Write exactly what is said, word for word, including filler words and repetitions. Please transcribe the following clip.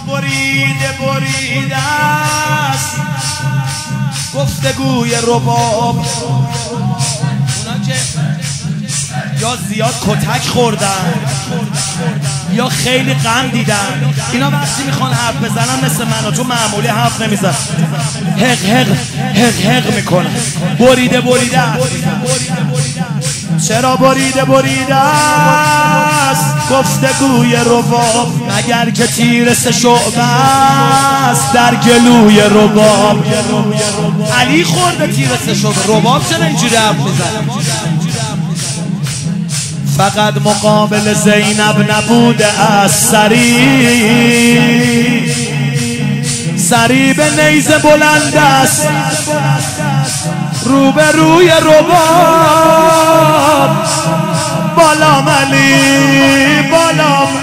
بریده بریده است گفتگوی رباب. اونا که یا زیاد کتک خوردن یا خیلی غم دیدن، اینا وقتی میخوان حرف بزنن مثل منو، تو معمولی حرف نمیزن، هق هق هق هق میکنن. بریده بریده چرا بریده بریده است گفتگوی رباب، مگر که تیر سه شعبه است در گلوی رباب. علی خورده تیر سه شعبه، رباب چرا اینجوری حرف میزنه؟ فقط مقابل زینب نبوده از سری، سری به نیزه بلند است روبروی رباب. بالام علی بالام